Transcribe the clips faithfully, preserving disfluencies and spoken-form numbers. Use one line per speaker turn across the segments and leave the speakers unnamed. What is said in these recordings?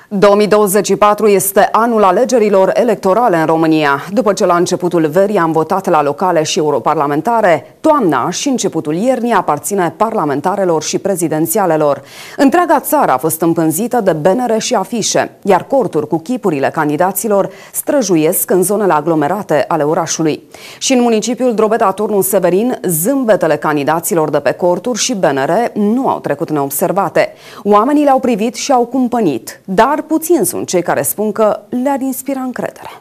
două mii douăzeci și patru este anul alegerilor electorale în România. După ce la începutul verii am votat la locale și europarlamentare, toamna și începutul iernii aparține parlamentarelor și prezidențialelor. Întreaga țară a fost împânzită de bannere și afișe, iar corturi cu chipurile candidaților străjuiesc în zonele aglomerate ale orașului. Și în municipiul Drobeta-Turnul Severin, zâmbetele candidaților de pe corturi și bannere nu au trecut neobservate. Oamenii le-au privit și au cumpănit, dar puțini sunt cei care spun că le-ar inspira încredere.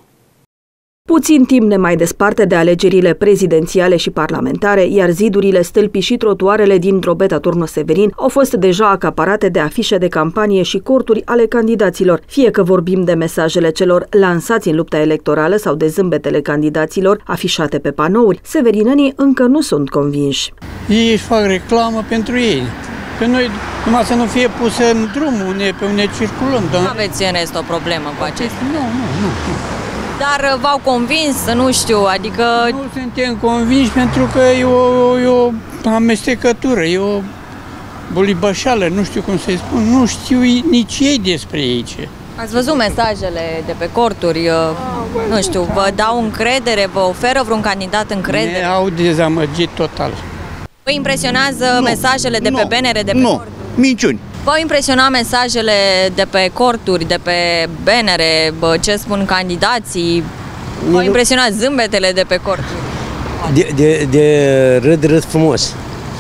Puțin timp ne mai desparte de alegerile prezidențiale și parlamentare, iar zidurile, stâlpii și trotuarele din Drobeta-Turnul Severin au fost deja acaparate de afișe de campanie și corturi ale candidaților, fie că vorbim de mesajele celor lansați în lupta electorală sau de zâmbetele candidaților afișate pe panouri. Severinenii încă nu sunt convinși.
Ei își fac reclamă pentru ei. Pe noi, numai să nu fie pusă în drumul unde, pe unde circulăm.
Nu aveți în rest o problemă cu acest?
Nu, nu, nu.
Dar v-au convins, nu știu, adică...
Nu suntem convinși pentru că e o, e o amestecătură, e o bolibășală, nu știu cum să-i spun, nu știu nici ei despre ei ce.
Ați văzut mesajele de pe corturi, nu știu, vă dau încredere, vă oferă vreun candidat încredere?
Ne au dezamăgit total.
Vă impresionează nu, mesajele de
nu,
pe bannere, de pe
nu,
corturi?
minciuni.
Vă impresiona mesajele de pe corturi, de pe bannere, ce spun candidații? Vă impresiona zâmbetele de pe corturi?
De, de, de râd, râd frumos.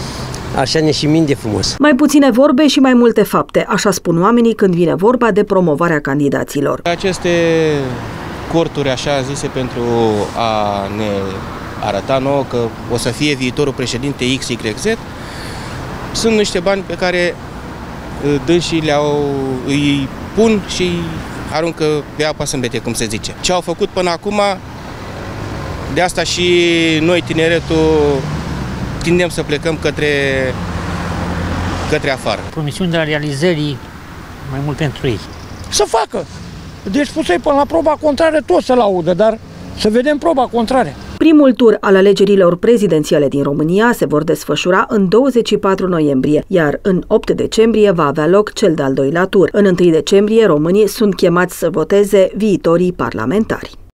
Așa ne și minte frumos.
Mai puține vorbe și mai multe fapte, așa spun oamenii când vine vorba de promovarea candidaților.
Aceste corturi, așa zise, pentru a ne arăta nouă că o să fie viitorul președinte X Y Z, sunt niște bani pe care dânsii le-au, îi pun și îi aruncă pe apa sâmbete, cum se zice. Ce au făcut până acum, de asta și noi, tineretul, tindem să plecăm către, către afară.
Promisiunea realizării mai mult pentru ei.
Să facă! Deci pusei până la proba contrară tot să-l audă, dar să vedem proba contrară.
Primul tur al alegerilor prezidențiale din România se vor desfășura în douăzeci și patru noiembrie, iar în opt decembrie va avea loc cel de-al doilea tur. În întâi decembrie, românii sunt chemați să voteze viitorii parlamentari.